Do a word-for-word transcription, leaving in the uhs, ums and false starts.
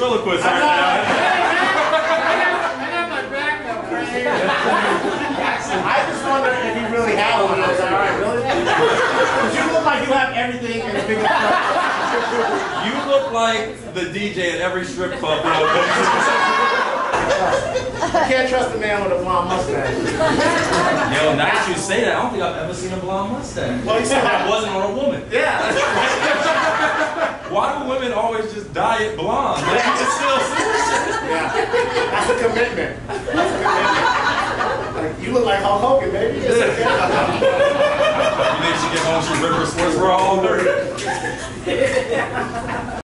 ventriloquist right now. I got my backup right here. I just wonder if he really had one. I was like, all right, really? Because you look like you have everything in a big You look like the D J at every strip club. I can't trust a man with a blonde mustache. Yo, now that you say that, I don't think I've ever seen a blonde mustache. Well, you said that wasn't on a woman. Yeah. Why do women always just dye it blonde? Like, you can still see the shit. Yeah. That's a commitment. That's a commitment. Like, you look like Hulk Hogan, baby. You think she get home, she rip her sweats raw all dirty?